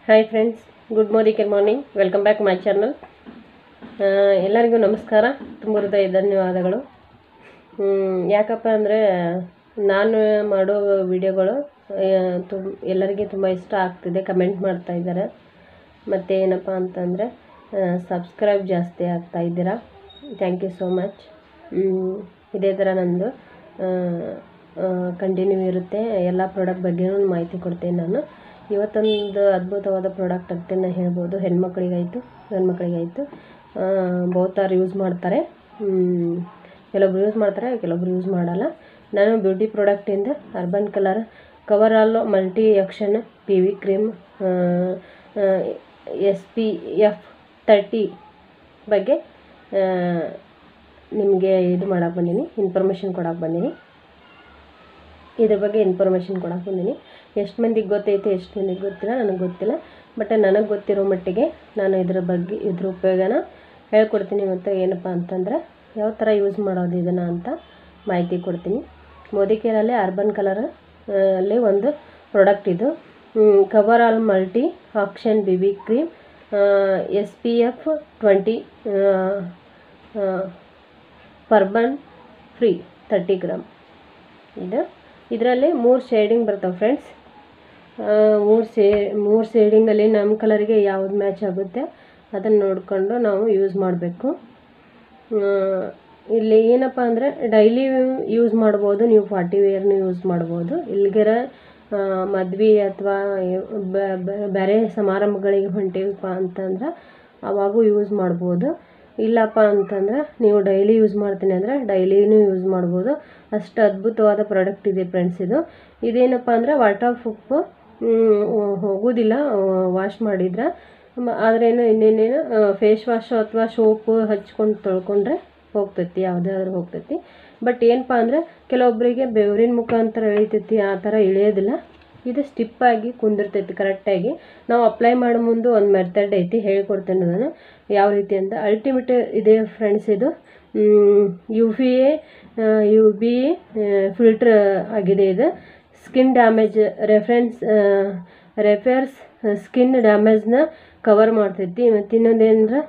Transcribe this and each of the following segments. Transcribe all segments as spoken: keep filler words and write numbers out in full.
Hi friends, good morning morning welcome back my channel. ಎಲ್ಲರಿಗೂ ನಮಸ್ಕಾರ, ತುಂಬ ಹೃದಯ ಧನ್ಯವಾದಗಳು. ಯಾಕಪ್ಪ ಅಂದರೆ ನಾನು ಮಾಡೋ ವಿಡಿಯೋಗಳು ತುಂಬ ಎಲ್ಲರಿಗೆ ತುಂಬ ಇಷ್ಟ ಆಗ್ತಿದೆ, ಕಮೆಂಟ್ ಮಾಡ್ತಾ ಇದ್ದಾರೆ. ಮತ್ತು ಏನಪ್ಪ ಅಂತಂದರೆ ಸಬ್ಸ್ಕ್ರೈಬ್ ಜಾಸ್ತಿ ಆಗ್ತಾ ಇದ್ದೀರಾ, ಥ್ಯಾಂಕ್ ಯು ಸೋ ಮಚ್. ಇದೇ ಥರ ನಮ್ಮದು ಕಂಟಿನ್ಯೂ ಇರುತ್ತೆ. ಎಲ್ಲ ಪ್ರಾಡಕ್ಟ್ ಬಗ್ಗೆಯೂ ಮಾಹಿತಿ ಕೊಡ್ತೇನೆ ನಾನು. ಇವತ್ತೊಂದು ಅದ್ಭುತವಾದ ಪ್ರಾಡಕ್ಟ್ ಅಂತಲೇ ಹೇಳ್ಬೋದು. ಹೆಣ್ಮಕ್ಳಿಗಾಯಿತು ಗಂಡ್ಮಕ್ಳಿಗಾಯಿತು ಬಹುತಾರು ಯೂಸ್ ಮಾಡ್ತಾರೆ. ಕೆಲವೊಬ್ರು ಯೂಸ್ ಮಾಡ್ತಾರೆ, ಕೆಲವೊಬ್ರು ಯೂಸ್ ಮಾಡಲ್ಲ. ನಾನು ಬ್ಯೂಟಿ ಪ್ರಾಡಕ್ಟಿಂದ urban colour cover all multi action P V cream S P F thirty ಬಗ್ಗೆ ನಿಮಗೆ ಇದು ಮಾಡೋಕ್ಕೆ ಬಂದೀನಿ, ಇನ್ಫಾರ್ಮೇಷನ್ ಕೊಡೋಕ್ಕೆ ಬಂದೀನಿ. ಇದ್ರ ಬಗ್ಗೆ ಇನ್ಫಾರ್ಮೇಷನ್ ಕೊಡೋಕ್ಕೆ ಬಂದೀನಿ. ಎಷ್ಟು ಮಂದಿಗೆ ಗೊತ್ತೈತೆ, ಎಷ್ಟು ಮಂದಿಗೆ ಗೊತ್ತಿಲ್ಲ ನನಗೆ ಗೊತ್ತಿಲ್ಲ. ಬಟ್ ನನಗೆ ಗೊತ್ತಿರೋ ಮಟ್ಟಿಗೆ ನಾನು ಇದ್ರ ಬಗ್ಗೆ ಇದ್ರ ಉಪಯೋಗನ ಹೇಳ್ಕೊಡ್ತೀನಿ. ಮತ್ತು ಏನಪ್ಪ ಅಂತಂದರೆ ಯಾವ ಥರ ಯೂಸ್ ಮಾಡೋದು ಇದನ್ನು ಅಂತ ಮಾಹಿತಿ ಕೊಡ್ತೀನಿ. ಮೋದಿ ಕೇರಲ್ಲಿ ಅರ್ಬನ್ ಕಲರ್ ಅಲ್ಲಿ ಒಂದು ಪ್ರಾಡಕ್ಟ್ ಇದು. Cover all multi action B B cream S P F twenty paraben free thirty gram ಇದು. ಇದರಲ್ಲಿ ಮೂರು ಶೇಡಿಂಗ್ ಬರ್ತಾವೆ ಫ್ರೆಂಡ್ಸ್. ಮೂರು ಶೇ ಮೂರು ಶೇಡಿಂಗಲ್ಲಿ ನಮ್ಮ ಕಲರಿಗೆ ಯಾವ್ದು ಮ್ಯಾಚ್ ಆಗುತ್ತೆ ಅದನ್ನು ನೋಡಿಕೊಂಡು ನಾವು ಯೂಸ್ ಮಾಡಬೇಕು. ಇಲ್ಲಿ ಏನಪ್ಪ ಅಂದರೆ ಡೈಲಿ ಯೂಸ್ ಮಾಡ್ಬೋದು, ನೀವು ಪಾರ್ಟಿ ವೇರ್ನು ಯೂಸ್ ಮಾಡ್ಬೋದು. ಇಲ್ಲಿಗೆರ ಮದ್ವೆ ಅಥವಾ ಬೇರೆ ಸಮಾರಂಭಗಳಿಗೆ ಹೊಂಟೀವಪ್ಪ ಅಂತಂದ್ರೆ ಅವಾಗೂ ಯೂಸ್ ಮಾಡ್ಬೋದು. ಇಲ್ಲಪ್ಪ ಅಂತಂದ್ರೆ ನೀವು ಡೈಲಿ ಯೂಸ್ ಮಾಡ್ತೀನಿ ಅಂದರೆ ಡೈಲಿನೂ ಯೂಸ್ ಮಾಡ್ಬೋದು. ಅಷ್ಟು ಅದ್ಭುತವಾದ ಪ್ರಾಡಕ್ಟ್ ಇದೆ ಫ್ರೆಂಡ್ಸ್ ಇದು. ಇದೇನಪ್ಪ ಅಂದರೆ ವಾಟರ್ ಪ್ರೂಫ್, ಹೋಗೋದಿಲ್ಲ ವಾಶ್ ಮಾಡಿದ್ರೆ. ಆದ್ರೇನು ಇನ್ನೇನೇನು ಫೇಸ್ ವಾಶು ಅಥವಾ ಸೋಪು ಹಚ್ಕೊಂಡು ತೊಳ್ಕೊಂಡ್ರೆ ಹೋಗ್ತೈತಿ, ಯಾವುದಾದ್ರೂ ಹೋಗ್ತೈತಿ. ಬಟ್ ಏನಪ್ಪ ಅಂದರೆ ಕೆಲವೊಬ್ಬರಿಗೆ ಬೆವರಿನ ಮುಖಾಂತರ ಇಳಿತೈತಿ, ಆ ಥರ ಇಳಿಯೋದಿಲ್ಲ. ಇದು ಸ್ಟಿಪ್ಪಾಗಿ ಕುಂದಿರ್ತೈತಿ ಕರೆಕ್ಟಾಗಿ. ನಾವು ಅಪ್ಲೈ ಮಾಡೋ ಮುಂದೆ ಒಂದು ಮೆಥಡ್ ಐತಿ, ಹೇಳ್ಕೊಡ್ತೇನೆ ನಾನು ಯಾವ ರೀತಿ ಅಂತ. ಅಲ್ಟಿಮೇಟ್ ಇದೆ ಫ್ರೆಂಡ್ಸ್ ಇದು. U V A U B filter ಆಗಿದೆ ಇದು. Skin damage reference refers skin ಡ್ಯಾಮೇಜ್ನ ಕವರ್ ಮಾಡ್ತೈತಿ. ಮತ್ತು ಇನ್ನೊಂದೇನಂದ್ರೆ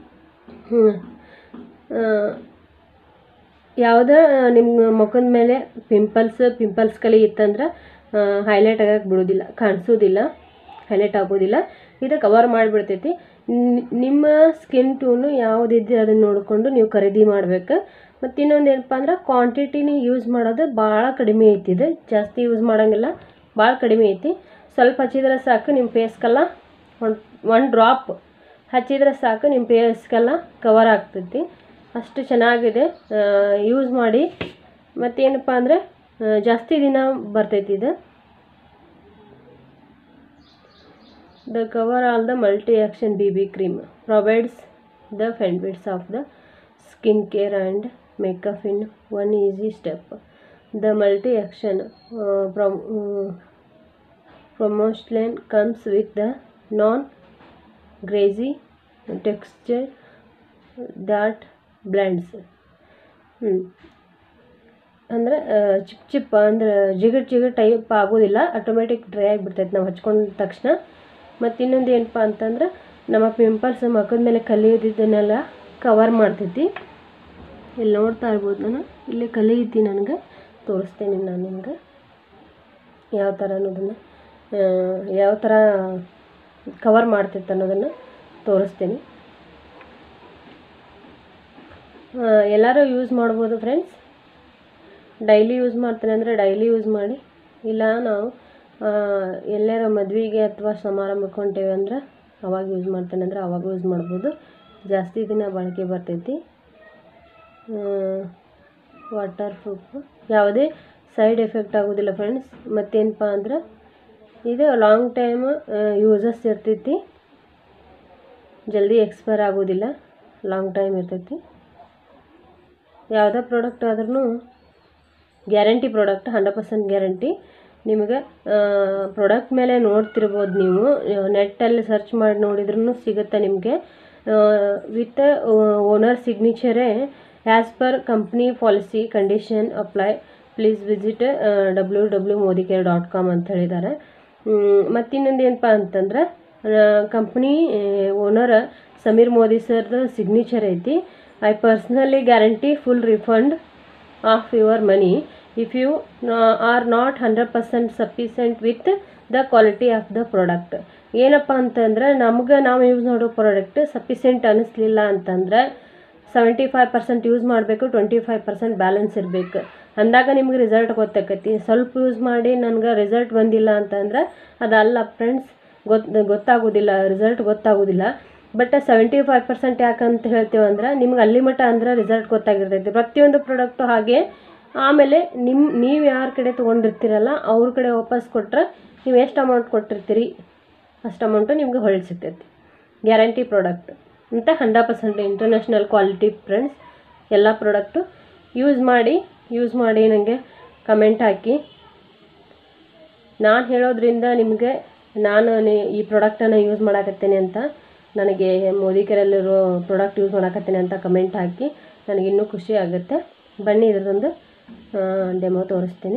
ಯಾವುದೇ ನಿಮ್ಮ ಮುಖದ ಮೇಲೆ ಪಿಂಪಲ್ಸ್ ಪಿಂಪಲ್ಸ್ಗಳು ಇತ್ತಂದ್ರೆ ಹೈಲೈಟ್ ಆಗಕ್ಕೆ ಬಿಡೋದಿಲ್ಲ, ಕಾಣಿಸೋದಿಲ್ಲ, ಹೈಲೈಟ್ ಆಗೋದಿಲ್ಲ. ಇದು ಕವರ್ ಮಾಡಿಬಿಡ್ತೈತಿ. ನಿಮ್ಮ ಸ್ಕಿನ್ ಟೂನು ಯಾವುದಿದೆ ಅದನ್ನು ನೋಡಿಕೊಂಡು ನೀವು ಖರೀದಿ ಮಾಡ್ಬೇಕು. ಮತ್ತು ಇನ್ನೊಂದು ಏನಪ್ಪ ಅಂದ್ರೆ ಕ್ವಾಂಟಿಟಿನಿ ಯೂಸ್ ಮಾಡೋದು ಭಾಳ ಕಡಿಮೆ ಐತಿ. ಇದು ಜಾಸ್ತಿ ಯೂಸ್ ಮಾಡೋಂಗಿಲ್ಲ, ಭಾಳ ಕಡಿಮೆ ಐತಿ. ಸ್ವಲ್ಪ ಹಚ್ಚಿದ್ರೆ ಸಾಕು ನಿಮ್ಮ ಫೇಸ್ಗೆಲ್ಲ ಒಂದು ಒನ್ ಡ್ರಾಪ್ ಹಚ್ಚಿದ್ರೆ ಸಾಕು ನಿಮ್ಮ ಫೇಸ್ಗೆಲ್ಲ ಕವರ್ ಆಗ್ತೈತಿ. ಅಷ್ಟು ಚೆನ್ನಾಗಿದೆ, ಯೂಸ್ ಮಾಡಿ. ಮತ್ತೇನಪ್ಪ ಅಂದರೆ ಜಾಸ್ತಿ ದಿನ ಬರ್ತೈತಿ ಇದು. The cover all the multi action B B cream provides the benefits of the skin care and makeup in one easy step. The multi action pro promotion comes with the non greasy texture that blends. ಹ್ಞೂ ಅಂದರೆ chip chip ಅಂದರೆ ಜಿಗಟ್ ಜಿಗಟ್ type ಆಗೋದಿಲ್ಲ, automatic dry ಆಗಿಬಿಡ್ತೈತೆ ನಾವು ಹಚ್ಕೊಂಡ ತಕ್ಷಣ. ಮತ್ತು ಇನ್ನೊಂದು ಏನಪ್ಪ ಅಂತಂದ್ರೆ ನಮ್ಮ ಪಿಂಪಲ್ಸ್ ಮುಖದ ಮೇಲೆ ಕಲಿಯೋದಿದ್ದನ್ನೆಲ್ಲ ಕವರ್ ಮಾಡ್ತೈತಿ. ಇಲ್ಲಿ ನೋಡ್ತಾ ಇರ್ಬೋದು, ನಾನು ಇಲ್ಲಿ ಕಲಿ ಐತಿ, ನನಗೆ ತೋರಿಸ್ತೇನೆ ನಾನು ನಿಮ್ಗೆ ಯಾವ ಥರ ಅನ್ನೋದನ್ನು ಯಾವ ಥರ ಕವರ್ ಮಾಡ್ತೈತೆ ಅನ್ನೋದನ್ನು ತೋರಿಸ್ತೀನಿ. ಎಲ್ಲರೂ ಯೂಸ್ ಮಾಡ್ಬೋದು ಫ್ರೆಂಡ್ಸ್. ಡೈಲಿ ಯೂಸ್ ಮಾಡ್ತೇನೆ ಅಂದರೆ ಡೈಲಿ ಯೂಸ್ ಮಾಡಿ. ಇಲ್ಲ ನಾವು ಎಲ್ಲಾರ ಮದುವೆಗೆ ಅಥವಾ ಸಮಾರಂಭಕ್ಕೆ ಹೊಂಟೇವೆ ಅಂದ್ರೆ ಅವಾಗ ಯೂಸ್ ಮಾಡ್ತೇನೆ ಅಂದರೆ ಅವಾಗ ಯೂಸ್ ಮಾಡ್ಬೋದು. ಜಾಸ್ತಿ ದಿನ ಬಾಳಿಕೆ ಬರ್ತೈತಿ. ವಾಟರ್ ಪ್ರೂಫ್, ಯಾವುದೇ ಸೈಡ್ ಎಫೆಕ್ಟ್ ಆಗೋದಿಲ್ಲ ಫ್ರೆಂಡ್ಸ್. ಮತ್ತೇನಪ್ಪ ಅಂದ್ರೆ ಇದು ಲಾಂಗ್ ಟೈಮ್ ಯೂಸಸ್ ಇರ್ತೈತಿ, ಜಲ್ದಿ ಎಕ್ಸ್ಪೈರ್ ಆಗೋದಿಲ್ಲ, ಲಾಂಗ್ ಟೈಮ್ ಇರ್ತೈತಿ. ಯಾವುದೇ ಪ್ರಾಡಕ್ಟ್ ಆದ್ರೂ guarantee product, hundred percent guarantee. ನಿಮಗೆ ಪ್ರಾಡಕ್ಟ್ ಮೇಲೆ ನೋಡ್ತಿರ್ಬೋದು, ನೀವು ನೆಟ್ಟಲ್ಲಿ ಸರ್ಚ್ ಮಾಡಿ ನೋಡಿದ್ರೂ ಸಿಗುತ್ತೆ ನಿಮಗೆ. ವಿತ್ ಓನರ್ ಸಿಗ್ನೇಚರೇ as per company policy condition apply please visit W W Modi care dot com ಅಂತ ಹೇಳಿದ್ದಾರೆ. ಮತ್ತು ಇನ್ನೊಂದು ಏನಪ್ಪ ಅಂತಂದ್ರೆ ಕಂಪ್ನಿ ಓನರ್ ಸಮೀರ್ ಮೋದಿ ಸರ್ದು ಸಿಗ್ನೇಚರ್ ಐತಿ. I personally guarantee full refund of your money if you are not hundred percent sufficient with the quality of the product. ಏನಪ್ಪ ಅಂತಂದ್ರೆ ನಮ್ಗೆ ನಾವು ಯೂಸ್ ಮಾಡೋ ಪ್ರಾಡಕ್ಟ್ ಸಫಿಷಿಯೆಂಟ್ ಅನ್ನಿಸ್ಲಿಲ್ಲ ಅಂತಂದ್ರೆ ಸೆವೆಂಟಿ ಫೈವ್ ಪರ್ಸೆಂಟ್ ಯೂಸ್ ಮಾಡಬೇಕು, ಟ್ವೆಂಟಿ ಫೈವ್ ಪರ್ಸೆಂಟ್ ಬ್ಯಾಲೆನ್ಸ್ ಇರಬೇಕು. ಅಂದಾಗ ನಿಮ್ಗೆ ರಿಸಲ್ಟ್ ಗೊತ್ತಾಕತಿ. ಸ್ವಲ್ಪ ಯೂಸ್ ಮಾಡಿ ನನಗೆ ರಿಸಲ್ಟ್ ಬಂದಿಲ್ಲ ಅಂತಂದ್ರೆ ಅದಲ್ಲ ಫ್ರೆಂಡ್ಸ್, ಗೊತ್ತು ಗೊತ್ತಾಗೋದಿಲ್ಲ ರಿಸಲ್ಟ್ ಗೊತ್ತಾಗೋದಿಲ್ಲ. ಬಟ್ ಸೆವೆಂಟಿ ಫೈವ್ ಪರ್ಸೆಂಟ್ ಯಾಕಂತ ಹೇಳ್ತೀವಿ ಅಂದ್ರೆ ನಿಮ್ಗೆ ಅಲ್ಲಿ ಮಟ್ಟ ಅಂದ್ರೆ ರಿಸಲ್ಟ್ ಗೊತ್ತಾಗಿರ್ತೈತಿ ಪ್ರತಿಯೊಂದು ಪ್ರಾಡಕ್ಟು. ಹಾಗೆ ಆಮೇಲೆ ನಿಮ್ಮ ನೀವು ಯಾರ ಕಡೆ ತೊಗೊಂಡಿರ್ತೀರಲ್ಲ ಅವ್ರ ಕಡೆ ವಾಪಸ್ ಕೊಟ್ಟರೆ ನೀವು ಎಷ್ಟು ಅಮೌಂಟ್ ಕೊಟ್ಟಿರ್ತೀರಿ ಅಷ್ಟು ಅಮೌಂಟು ನಿಮ್ಗೆ ಹೊಳ್ಳಿ ಸಿಗ್ತೈತಿ. ಗ್ಯಾರಂಟಿ ಪ್ರಾಡಕ್ಟ್ ಅಂತ hundred percent international quality friends. ಎಲ್ಲ ಪ್ರಾಡಕ್ಟು ಯೂಸ್ ಮಾಡಿ ಯೂಸ್ ಮಾಡಿ ನನಗೆ ಕಮೆಂಟ್ ಹಾಕಿ. ನಾನು ಹೇಳೋದ್ರಿಂದ ನಿಮಗೆ ನಾನು ಈ ಪ್ರಾಡಕ್ಟನ್ನು ಯೂಸ್ ಮಾಡಾಕತ್ತೇನೆ ಅಂತ, ನನಗೆ ಮೋದಿಕೆರಲ್ಲಿರೋ ಪ್ರಾಡಕ್ಟ್ ಯೂಸ್ ಮಾಡಾಕತ್ತೇನೆ ಅಂತ ಕಮೆಂಟ್ ಹಾಕಿ, ನನಗೆ ಇನ್ನೂ ಖುಷಿ ಆಗುತ್ತೆ. ಬನ್ನಿ ಇದರದೊಂದು ಡೆಮೋ ತೋರಿಸ್ತೀನಿ.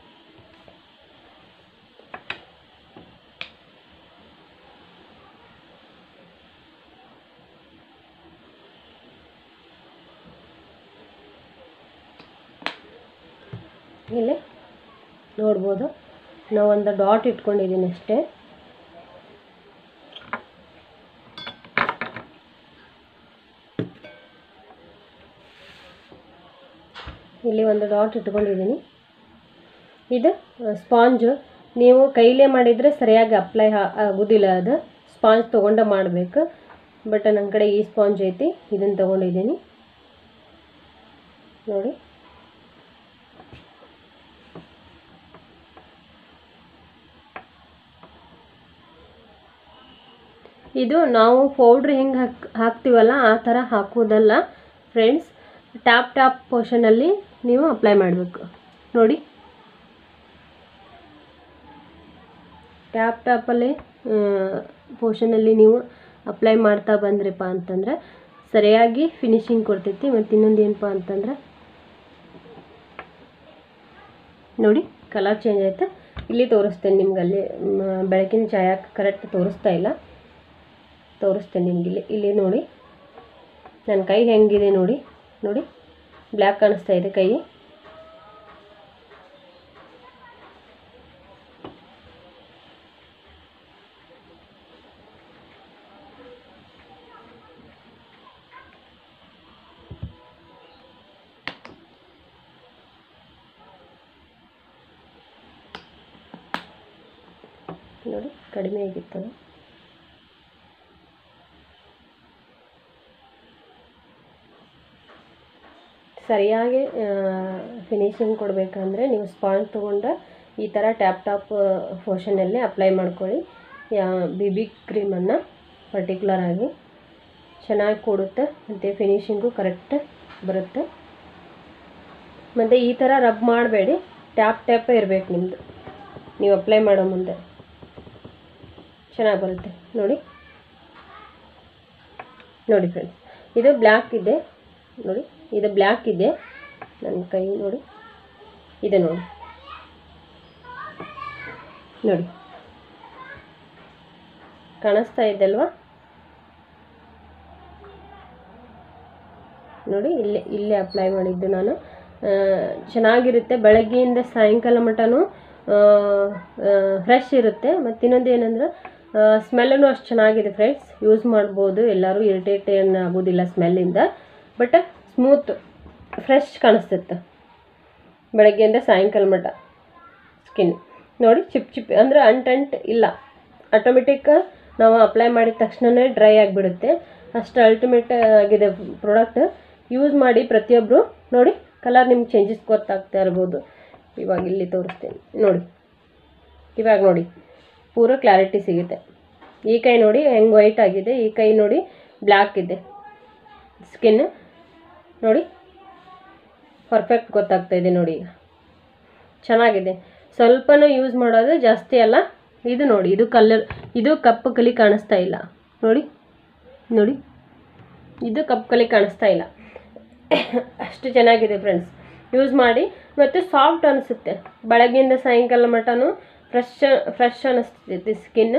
ಇಲ್ಲಿ ನೋಡ್ಬೋದು ನಾವು ಒಂದು ಡಾಟ್ ಇಟ್ಕೊಂಡಿದ್ದೀನಿ ಅಷ್ಟೇ. ಇಲ್ಲಿ ಒಂದು ಡಾಟ್ ಇಟ್ಕೊಂಡಿದ್ದೀನಿ. ಇದು ಸ್ಪಾಂಜು. ನೀವು ಕೈಲೇ ಮಾಡಿದರೆ ಸರಿಯಾಗಿ ಅಪ್ಲೈ ಆಗೋದಿಲ್ಲ, ಅದು ಸ್ಪಾಂಜ್ ತೊಗೊಂಡು ಮಾಡಬೇಕು. ಬಟ್ ನನ್ನ ಕಡೆ ಈ ಸ್ಪಾಂಜ್ ಐತಿ, ಇದನ್ನು ತೊಗೊಂಡಿದ್ದೀನಿ ನೋಡಿ. ಇದು ನಾವು ಪೌಡ್ರ್ ಹೆಂಗೆ ಹಾಕಿ ಹಾಕ್ತೀವಲ್ಲ ಆ ಥರ ಹಾಕೋದಲ್ಲ ಫ್ರೆಂಡ್ಸ್. ಟ್ಯಾಪ್ ಟ್ಯಾಪ್ ಪೋರ್ಷನಲ್ಲಿ ನೀವು ಅಪ್ಲೈ ಮಾಡಬೇಕು ನೋಡಿ. ಟ್ಯಾಪ್ ಟ್ಯಾಪಲ್ಲಿ ಪೋರ್ಷನಲ್ಲಿ ನೀವು ಅಪ್ಲೈ ಮಾಡ್ತಾ ಬಂದ್ರಪ್ಪ ಅಂತಂದ್ರೆ ಸರಿಯಾಗಿ ಫಿನಿಶಿಂಗ್ ಕೊಡ್ತೈತಿ. ಮತ್ತು ಇನ್ನೊಂದು ಏನಪ್ಪ ಅಂತಂದ್ರೆ ನೋಡಿ ಕಲರ್ ಚೇಂಜ್ ಆಯ್ತು. ಇಲ್ಲಿ ತೋರಿಸ್ತೇನೆ ನಿಮ್ಗೆ, ಅಲ್ಲಿ ಬೆಳಕಿನ ಛಾಯಾಕ್ಕೆ ಕರೆಕ್ಟ್ ತೋರಿಸ್ತಾ ಇಲ್ಲ, ತೋರಿಸ್ತೇನೆ ನಿಮ್ಗೆ. ಇಲ್ಲಿ ಇಲ್ಲಿ ನೋಡಿ ನನ್ನ ಕೈ ಹೆಂಗಿದೆ ನೋಡಿ. ನೋಡಿ ಬ್ಲ್ಯಾಕ್ ಕಾಣಿಸ್ತಾ ಇದೆ ಕೈ. ನೋಡಿ ಕಡಿಮೆ ಆಗಿತ್ತು. ಸರಿಯಾಗಿ ಫಿನಿಶಿಂಗ್ ಕೊಡಬೇಕಂದ್ರೆ ನೀವು ಸ್ಪಾಂಜ್ ತೊಗೊಂಡು ಈ ಥರ ಟ್ಯಾಪ್ ಟಾಪ್ ಪೋರ್ಷನಲ್ಲಿ ಅಪ್ಲೈ ಮಾಡ್ಕೊಳ್ಳಿ. ಬಿ ಬಿ ಕ್ರೀಮನ್ನು ಪರ್ಟಿಕ್ಯುಲರ್ ಆಗಿ ಚೆನ್ನಾಗಿ ಕೊಡುತ್ತೆ ಮತ್ತು ಫಿನಿಶಿಂಗು ಕರೆಕ್ಟ್ ಬರುತ್ತೆ. ಮತ್ತು ಈ ಥರ ರಬ್ ಮಾಡಬೇಡಿ, ಟ್ಯಾಪ್ ಟ್ಯಾಪೇ ಇರಬೇಕು ನಿಮ್ಮದು. ನೀವು ಅಪ್ಲೈ ಮಾಡೋ ಮುಂದೆ ಚೆನ್ನಾಗಿ ಬರುತ್ತೆ ನೋಡಿ. ನೋಡಿ ಫ್ರೆಂಡ್ಸ್, ಇದು ಬ್ಲ್ಯಾಕ್ ಇದೆ ನೋಡಿ, ಇದು ಬ್ಲ್ಯಾಕ್ ಇದೆ ನನ್ನ ಕೈ ನೋಡಿ. ಇದೆ ನೋಡಿ ನೋಡಿ ಕಾಣಿಸ್ತಾ ಇದೆ ಅಲ್ವಾ ನೋಡಿ. ಇಲ್ಲೇ ಇಲ್ಲೇ ಅಪ್ಲೈ ಮಾಡಿದ್ದು ನಾನು. ಚೆನ್ನಾಗಿರುತ್ತೆ, ಬೆಳಗ್ಗೆಯಿಂದ ಸಾಯಂಕಾಲ ಮಟನೂ ಫ್ರೆಶ್ ಇರುತ್ತೆ. ಮತ್ತು ಇನ್ನೊಂದು ಏನಂದ್ರೆ ಸ್ಮೆಲ್ಲೂ ಅಷ್ಟು ಚೆನ್ನಾಗಿದೆ ಫ್ರೆಂಡ್ಸ್. ಯೂಸ್ ಮಾಡ್ಬೋದು, ಎಲ್ಲರೂ ಇರಿಟೇಟ್ ಏನು ಆಗೋದಿಲ್ಲ ಸ್ಮೆಲ್ಲಿಂದ. ಬಟ್ ಸ್ಮೂತ್ ಫ್ರೆಶ್ ಕಾಣಿಸ್ತೈತೆ ಬೆಳಗ್ಗೆಯಿಂದ ಸಾಯಂಕಾಲ ಮಟ್ಟ. ಸ್ಕಿನ್ ನೋಡಿ ಚಿಪ್ ಚಿಪ್ ಅಂದರೆ ಅಂಟಂಟ್ ಇಲ್ಲ, ಆಟೋಮೆಟಿಕ್ ನಾವು ಅಪ್ಲೈ ಮಾಡಿದ ತಕ್ಷಣವೇ ಡ್ರೈ ಆಗಿಬಿಡುತ್ತೆ. ಅಷ್ಟು ಅಲ್ಟಿಮೇಟ್ ಆಗಿದೆ ಪ್ರಾಡಕ್ಟ್. ಯೂಸ್ ಮಾಡಿ ಪ್ರತಿಯೊಬ್ಬರು ನೋಡಿ. ಕಲರ್ ನಿಮ್ಗೆ ಚೇಂಜಸ್ ಗೊತ್ತಾಗ್ತಾ ಇರ್ಬೋದು. ಇವಾಗ ಇಲ್ಲಿ ತೋರಿಸ್ತೇನೆ ನೋಡಿ. ಇವಾಗ ನೋಡಿ ಪೂರ ಕ್ಲಾರಿಟಿ ಸಿಗುತ್ತೆ. ಈ ಕೈ ನೋಡಿ ಹೆಂಗೆ ವೈಟ್ ಆಗಿದೆ, ಈ ಕೈ ನೋಡಿ ಬ್ಲ್ಯಾಕ್ ಇದೆ ಸ್ಕಿನ್ ನೋಡಿ. ಪರ್ಫೆಕ್ಟ್ ಗೊತ್ತಾಗ್ತಾ ಇದೆ ನೋಡಿ. ಈಗ ಚೆನ್ನಾಗಿದೆ. ಸ್ವಲ್ಪನೂ ಯೂಸ್ ಮಾಡೋದು ಜಾಸ್ತಿ ಅಲ್ಲ. ಇದು ನೋಡಿ, ಇದು ಕಲರ್, ಇದು ಕಪ್ಪು ಕಲಿ ಕಾಣಿಸ್ತಾ ಇಲ್ಲ ನೋಡಿ. ನೋಡಿ ಇದು ಕಪ್ಪು ಕಲಿ ಕಾಣಿಸ್ತಾ ಇಲ್ಲ. ಅಷ್ಟು ಚೆನ್ನಾಗಿದೆ ಫ್ರೆಂಡ್ಸ್. ಯೂಸ್ ಮಾಡಿ. ಮತ್ತು ಸಾಫ್ಟ್ ಅನಿಸುತ್ತೆ. ಬೆಳಗ್ಗೆಯಿಂದ ಸಾಯಂಕಾಲ ಮಟನೂ ಫ್ರೆಶ್ ಫ್ರೆಶ್ ಅನ್ನಿಸ್ತೈತಿ ಸ್ಕಿನ್.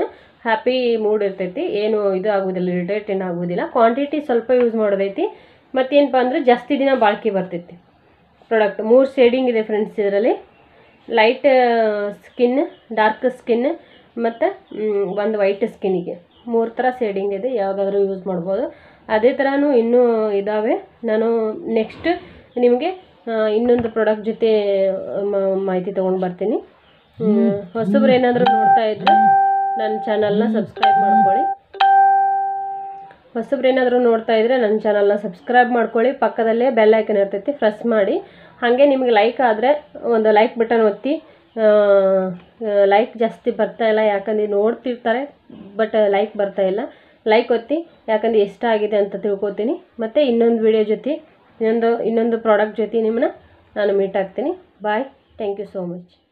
ಹ್ಯಾಪಿ ಮೂಡ್ ಇರ್ತೈತಿ, ಏನು ಇದು ಆಗೋದಿಲ್ಲ, ಇರಿಟೇಟ್ ಏನು ಆಗೋದಿಲ್ಲ. ಕ್ವಾಂಟಿಟಿ ಸ್ವಲ್ಪ ಯೂಸ್ ಮಾಡೋದೈತಿ. ಮತ್ತೇನಪ್ಪ ಅಂದರೆ ಜಾಸ್ತಿ ದಿನ ಬಾಳಿಕೆ ಬರ್ತೈತಿ ಪ್ರಾಡಕ್ಟ್. ಮೂರು ಶೇಡಿಂಗ್ ಇದೆ ಫ್ರೆಂಡ್ಸ್ ಇದರಲ್ಲಿ, ಲೈಟ್ ಸ್ಕಿನ್, ಡಾರ್ಕ್ ಸ್ಕಿನ್ ಮತ್ತು ಒಂದು ವೈಟ್ ಸ್ಕಿನ್ನಿಗೆ ಮೂರು ಥರ ಶೇಡಿಂಗ್ ಇದೆ. ಯಾವುದಾದ್ರೂ ಯೂಸ್ ಮಾಡ್ಬೋದು. ಅದೇ ಥರನೂ ಇನ್ನೂ ಇದ್ದಾವೆ. ನಾನು ನೆಕ್ಸ್ಟ್ ನಿಮಗೆ ಇನ್ನೊಂದು ಪ್ರಾಡಕ್ಟ್ ಜೊತೆ ಮಾಹಿತಿ ತೊಗೊಂಡು ಬರ್ತೀನಿ. ಹೊಸಬ್ರು ಏನಾದರೂ ನೋಡ್ತಾ ಇದ್ದರೆ ನನ್ನ ಚಾನಲ್ನ ಸಬ್ಸ್ಕ್ರೈಬ್ ಮಾಡ್ಕೊಳ್ಳಿ. ಹೊಸಬ್ರು ಏನಾದರೂ ನೋಡ್ತಾ ಇದ್ದರೆ ನನ್ನ ಚಾನಲ್ನ ಸಬ್ಸ್ಕ್ರೈಬ್ ಮಾಡ್ಕೊಳ್ಳಿ. ಪಕ್ಕದಲ್ಲೇ ಬೆಲ್ ಐಕನ್ ಇರ್ತೈತಿ, ಪ್ರೆಸ್ ಮಾಡಿ. ಹಾಗೆ ನಿಮಗೆ ಲೈಕ್ ಆದರೆ ಒಂದು ಲೈಕ್ ಬಟನ್ ಒತ್ತಿ. ಲೈಕ್ ಜಾಸ್ತಿ ಬರ್ತಾ ಇಲ್ಲ, ಯಾಕಂದ್ರೆ ನೋಡ್ತಿರ್ತಾರೆ ಬಟ್ ಲೈಕ್ ಬರ್ತಾ ಇಲ್ಲ. ಲೈಕ್ ಒತ್ತಿ, ಯಾಕಂದರೆ ಇಷ್ಟ ಆಗಿದೆ ಅಂತ ತಿಳ್ಕೊತೀನಿ. ಮತ್ತು ಇನ್ನೊಂದು ವಿಡಿಯೋ ಜೊತೆ ಇನ್ನೊಂದು ಇನ್ನೊಂದು ಪ್ರಾಡಕ್ಟ್ ಜೊತೆ ನಿಮ್ಮನ್ನ ನಾನು ಮೀಟ್ ಆಗ್ತೀನಿ. Bye. Thank you so much.